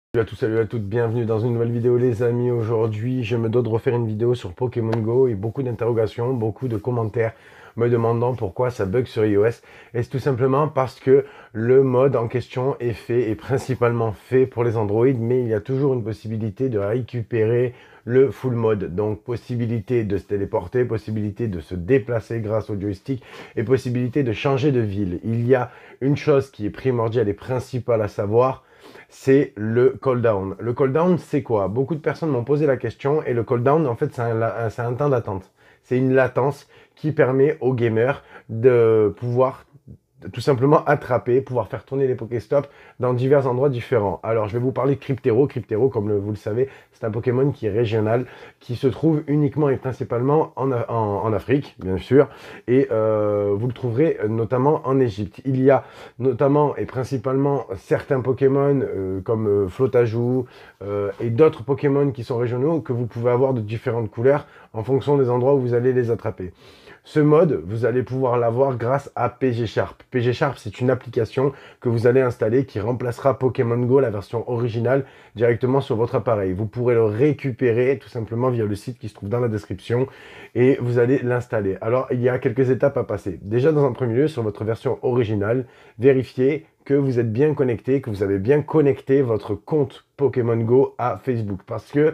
Salut à toutes, bienvenue dans une nouvelle vidéo les amis. Aujourd'hui, je me dois de refaire une vidéo sur Pokémon Go et beaucoup d'interrogations, beaucoup de commentaires me demandant pourquoi ça bug sur iOS. Et c'est tout simplement parce que le mode en question est fait et principalement fait pour les Android, mais il y a toujours une possibilité de récupérer le full mode. Donc possibilité de se téléporter, possibilité de se déplacer grâce au joystick et possibilité de changer de ville. Il y a une chose qui est primordiale et principale à savoir, c'est le cooldown. Le cooldown, c'est quoi? Beaucoup de personnes m'ont posé la question et le cooldown, en fait, c'est un temps d'attente. C'est une latence qui permet aux gamers de pouvoir tout simplement attraper, pouvoir faire tourner les Pokéstops dans divers endroits différents. Alors, je vais vous parler de Cryptero. Cryptero, comme vous le savez, c'est un Pokémon qui est régional, qui se trouve uniquement et principalement en Afrique, bien sûr, et vous le trouverez notamment en Égypte. Il y a notamment et principalement certains Pokémon comme Flotajou et d'autres Pokémon qui sont régionaux que vous pouvez avoir de différentes couleurs en fonction des endroits où vous allez les attraper. Ce mode, vous allez pouvoir l'avoir grâce à PG Sharp. PG Sharp, c'est une application que vous allez installer qui remplacera Pokémon Go, la version originale, directement sur votre appareil. Vous pourrez le récupérer tout simplement via le site qui se trouve dans la description et vous allez l'installer. Alors, il y a quelques étapes à passer. Déjà, dans un premier lieu, sur votre version originale, vérifiez que vous êtes bien connecté, que vous avez bien connecté votre compte Pokémon Go à Facebook. Parce que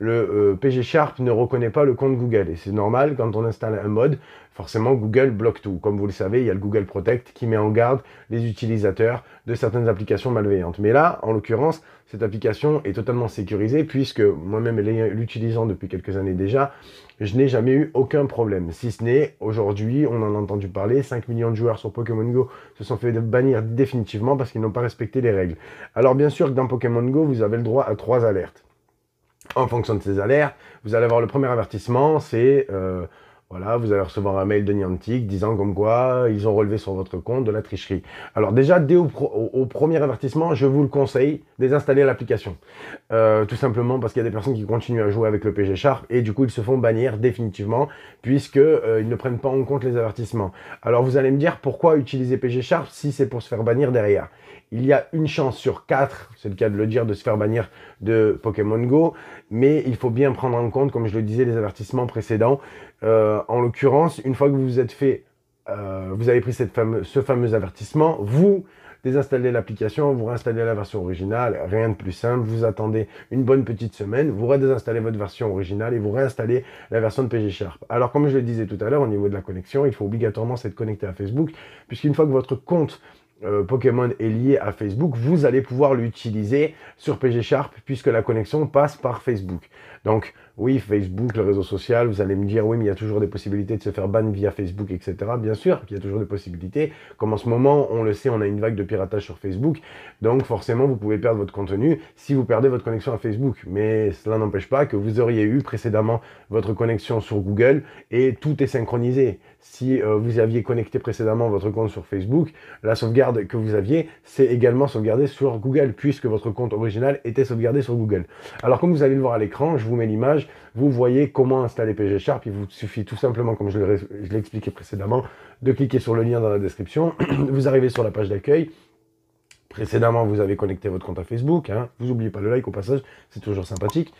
le PG Sharp ne reconnaît pas le compte Google. Et c'est normal, quand on installe un mode, forcément Google bloque tout. Comme vous le savez, il y a le Google Protect qui met en garde les utilisateurs de certaines applications malveillantes. Mais là, en l'occurrence, cette application est totalement sécurisée puisque moi-même l'utilisant depuis quelques années déjà, je n'ai jamais eu aucun problème. Si ce n'est, aujourd'hui, on en a entendu parler, 5 millions de joueurs sur Pokémon Go se sont fait bannir définitivement parce qu'ils n'ont pas respecté les règles. Alors bien sûr que dans Pokémon Go, vous avez le droit à 3 alertes. En fonction de ces alertes, vous allez avoir le premier avertissement, c'est voilà, vous allez recevoir un mail de Niantic disant comme quoi ils ont relevé sur votre compte de la tricherie. Alors déjà, dès au premier avertissement, je vous le conseille, désinstaller l'application. Tout simplement parce qu'il y a des personnes qui continuent à jouer avec le PG Sharp et du coup ils se font bannir définitivement puisque ils ne prennent pas en compte les avertissements. Alors vous allez me dire pourquoi utiliser PG Sharp si c'est pour se faire bannir derrière. Il y a une chance sur 4, c'est le cas de le dire, de se faire bannir de Pokémon Go, mais il faut bien prendre en compte, comme je le disais, les avertissements précédents. En l'occurrence, une fois que vous vous êtes fait, vous avez pris ce fameux avertissement, vous désinstallez l'application, vous réinstallez la version originale, rien de plus simple, vous attendez une bonne petite semaine, vous redésinstallez votre version originale et vous réinstallez la version de PG Sharp. Alors comme je le disais tout à l'heure, au niveau de la connexion, il faut obligatoirement s'être connecté à Facebook, puisqu'une fois que votre compte Pokémon est lié à Facebook, vous allez pouvoir l'utiliser sur PG Sharp puisque la connexion passe par Facebook. Donc oui, Facebook, le réseau social, vous allez me dire oui, mais il y a toujours des possibilités de se faire ban via Facebook, etc. Bien sûr qu'il y a toujours des possibilités. Comme en ce moment, on le sait, on a une vague de piratage sur Facebook. Donc forcément, vous pouvez perdre votre contenu si vous perdez votre connexion à Facebook. Mais cela n'empêche pas que vous auriez eu précédemment votre connexion sur Google et tout est synchronisé. Si vous aviez connecté précédemment votre compte sur Facebook, la sauvegarde que vous aviez, c'est également sauvegardé sur Google, puisque votre compte original était sauvegardé sur Google. Alors comme vous allez le voir à l'écran, je vous mets l'image, vous voyez comment installer PG Sharp. Il vous suffit tout simplement, comme je l'ai expliqué précédemment, de cliquer sur le lien dans la description. Vous arrivez sur la page d'accueil. Précédemment, vous avez connecté votre compte à Facebook. Hein. Vous n'oubliez pas le like au passage, c'est toujours sympathique.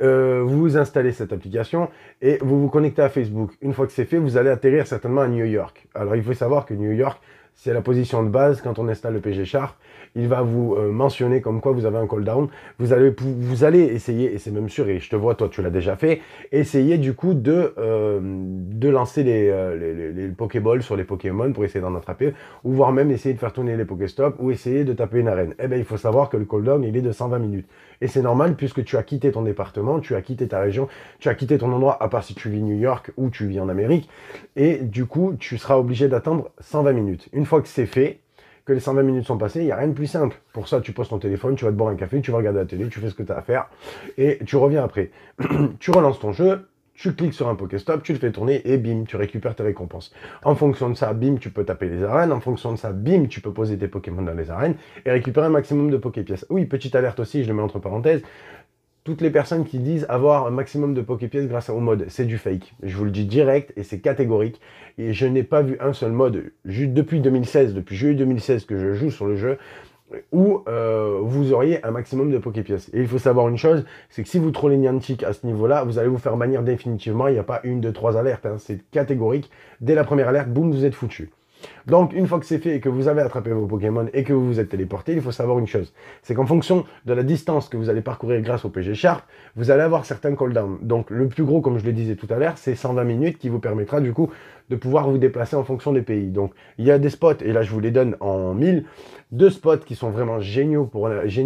Vous installez cette application et vous vous connectez à Facebook. Une fois que c'est fait, vous allez atterrir certainement à New York. Alors, il faut savoir que New York, c'est la position de base quand on installe le PG Sharp. Il va vous mentionner comme quoi vous avez un cooldown. Vous allez essayer, et c'est même sûr, et je te vois, toi tu l'as déjà fait, essayer du coup de lancer les Pokéballs sur les Pokémon pour essayer d'en attraper, ou voire même essayer de faire tourner les Pokéstops, ou essayer de taper une arène. Eh bien, il faut savoir que le cooldown, il est de 120 minutes. Et c'est normal puisque tu as quitté ton département, tu as quitté ta région, tu as quitté ton endroit, à part si tu vis New York ou tu vis en Amérique. Et du coup, tu seras obligé d'attendre 120 minutes. Une fois que c'est fait, que les 120 minutes sont passées, il n'y a rien de plus simple. Pour ça, tu poses ton téléphone, tu vas te boire un café, tu vas regarder la télé, tu fais ce que tu as à faire, et tu reviens après. Tu relances ton jeu, tu cliques sur un Pokéstop, tu le fais tourner, et bim, tu récupères tes récompenses. En fonction de ça, bim, tu peux taper les arènes, en fonction de ça, bim, tu peux poser tes Pokémon dans les arènes, et récupérer un maximum de Poképièces. Oui, petite alerte aussi, je le mets entre parenthèses, toutes les personnes qui disent avoir un maximum de Poképièces grâce au mode, c'est du fake. Je vous le dis direct et c'est catégorique. Et je n'ai pas vu un seul mode, depuis 2016, depuis juillet 2016 que je joue sur le jeu, où vous auriez un maximum de Poképièces. Et il faut savoir une chose, c'est que si vous trollez Niantic à ce niveau-là, vous allez vous faire bannir définitivement. Il n'y a pas une, deux, trois alertes, hein, c'est catégorique. Dès la première alerte, boum, vous êtes foutu. Donc, une fois que c'est fait et que vous avez attrapé vos Pokémon et que vous vous êtes téléporté, il faut savoir une chose. C'est qu'en fonction de la distance que vous allez parcourir grâce au PG Sharp, vous allez avoir certains cooldowns. Donc, le plus gros, comme je le disais tout à l'heure, c'est 120 minutes qui vous permettra du coup de pouvoir vous déplacer en fonction des pays. Donc, il y a des spots, et là je vous les donne en 1000, deux spots qui sont vraiment géniaux pour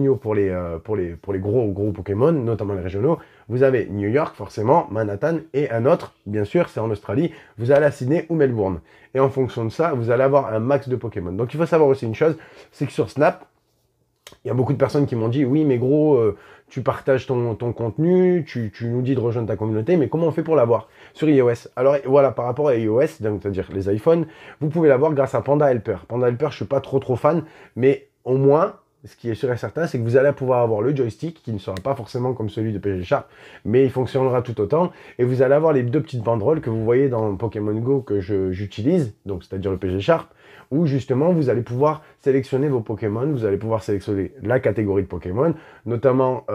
les gros Pokémon, notamment les régionaux. Vous avez New York, forcément, Manhattan, et un autre, bien sûr, c'est en Australie. Vous allez à Sydney ou Melbourne. Et en fonction de ça, vous allez avoir un max de Pokémon. Donc il faut savoir aussi une chose, c'est que sur Snap, il y a beaucoup de personnes qui m'ont dit, oui, mais gros, tu partages ton contenu, tu nous dis de rejoindre ta communauté, mais comment on fait pour l'avoir sur iOS? Alors voilà, par rapport à iOS, c'est-à-dire les iPhones, vous pouvez l'avoir grâce à Panda Helper. Panda Helper, je suis pas trop fan, mais au moins, ce qui est sûr et certain, c'est que vous allez pouvoir avoir le joystick, qui ne sera pas forcément comme celui de PG Sharp, mais il fonctionnera tout autant, et vous allez avoir les deux petites banderoles que vous voyez dans Pokémon Go que j'utilise, donc c'est-à-dire le PG Sharp, où justement vous allez pouvoir sélectionner vos Pokémon, vous allez pouvoir sélectionner la catégorie de Pokémon, notamment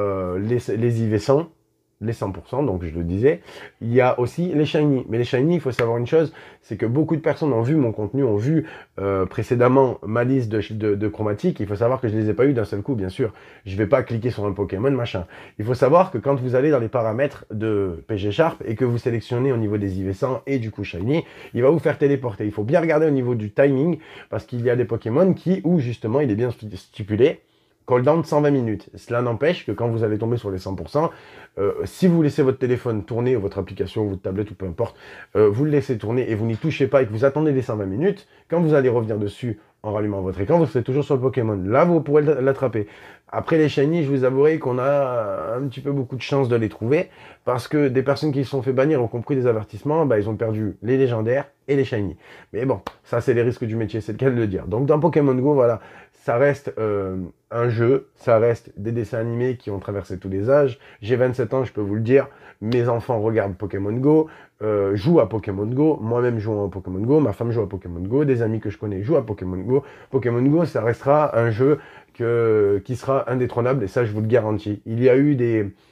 les IV100, les 100%, donc je le disais. Il y a aussi les Shiny. Mais les Shiny, il faut savoir une chose, c'est que beaucoup de personnes ont vu mon contenu, ont vu précédemment ma liste de chromatiques. Il faut savoir que je ne les ai pas eu d'un seul coup, bien sûr. Je ne vais pas cliquer sur un Pokémon, machin. Il faut savoir que quand vous allez dans les paramètres de PG Sharp et que vous sélectionnez au niveau des IV100 et du coup Shiny, il va vous faire téléporter. Il faut bien regarder au niveau du timing, parce qu'il y a des Pokémon où justement il est bien stipulé cooldown de 120 minutes. Cela n'empêche que quand vous allez tomber sur les 100%, si vous laissez votre téléphone tourner, ou votre application, votre tablette ou peu importe, vous le laissez tourner et vous n'y touchez pas et que vous attendez les 120 minutes, quand vous allez revenir dessus en rallumant votre écran, vous serez toujours sur le Pokémon. Là, vous pourrez l'attraper. Après les Shiny, je vous avouerai qu'on a un petit peu beaucoup de chance de les trouver, parce que des personnes qui se sont fait bannir ont compris des avertissements, bah, ils ont perdu les légendaires et les Shiny. Mais bon, ça c'est les risques du métier, c'est le cas de le dire. Donc dans Pokémon Go, voilà, ça reste un jeu, ça reste des dessins animés qui ont traversé tous les âges. J'ai 27 ans, je peux vous le dire, mes enfants regardent Pokémon Go, jouent à Pokémon Go, moi-même joue à Pokémon Go, ma femme joue à Pokémon Go, des amis que je connais jouent à Pokémon Go. Pokémon Go, ça restera un jeu qui sera indétrônable, et ça je vous le garantis. Il y a eu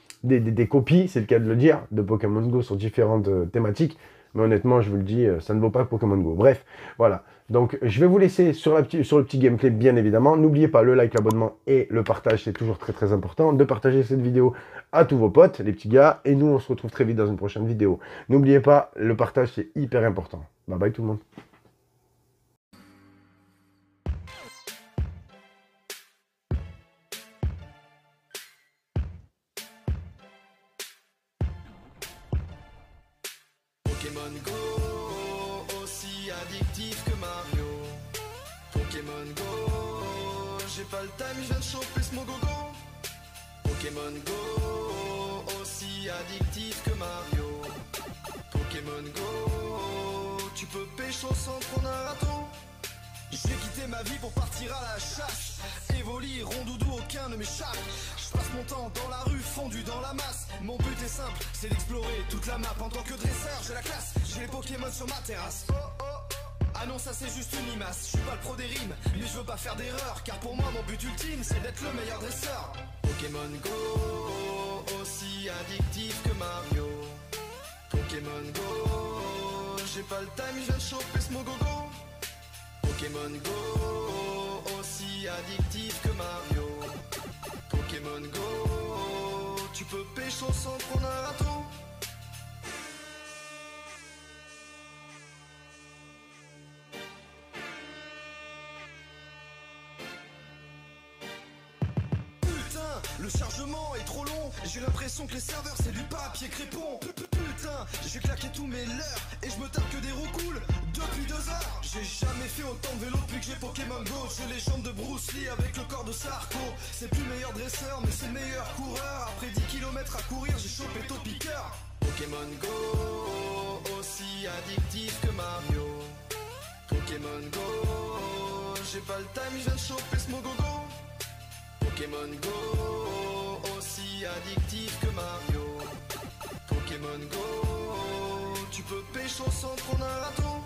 des copies, c'est le cas de le dire, de Pokémon Go sur différentes thématiques, mais honnêtement, je vous le dis, ça ne vaut pas Pokémon Go. Bref, voilà. Donc, je vais vous laisser sur le petit gameplay, bien évidemment. N'oubliez pas le like, l'abonnement et le partage, c'est toujours très important. De partager cette vidéo à tous vos potes, les petits gars. Et nous, on se retrouve très vite dans une prochaine vidéo. N'oubliez pas, le partage, c'est hyper important. Bye bye tout le monde. Pokémon Go, aussi addictif que Mario. Pokémon Go, j'ai pas le time, je viens de choper ce mogogo. Pokémon Go, aussi addictif que Mario. Pokémon Go, tu peux pécho sans prendre un râteau. J'ai quitté ma vie pour partir à la chasse. Évoli, rondoudou, aucun ne m'échappe. Je passe mon temps dans la rue, fondu dans la masse. Mon but est simple, c'est d'explorer toute la map. En tant que dresseur, j'ai la classe, j'ai les Pokémon sur ma terrasse. Oh oh, ah non, ça c'est juste une limace. Je suis pas le pro des rimes, mais je veux pas faire d'erreur. Car pour moi, mon but ultime, c'est d'être le meilleur dresseur. Pokémon Go, aussi addictif que Mario. Pokémon Go, j'ai pas le time, je viens de choper ce mogogo. Pokémon Go, aussi addictif que Mario. Pokémon Go, tu peux pécho sans prendre un râteau. Le chargement est trop long, j'ai l'impression que les serveurs c'est du papier crépon. Putain, j'ai claqué tous mes leurres et je me tape que des roues cool depuis 2 heures. J'ai jamais fait autant de vélo depuis que j'ai Pokémon Go. J'ai les jambes de Bruce Lee avec le corps de Sarko. C'est plus le meilleur dresseur mais c'est le meilleur coureur. Après 10 km à courir j'ai chopé taux piqueur. Pokémon Go, aussi addictif que Mario. Pokémon Go, j'ai pas le time, je viens de choper ce mogogo. Pokémon Go, aussi addictif que Mario. Pokémon Go, tu peux pécho sans prendre un râteau.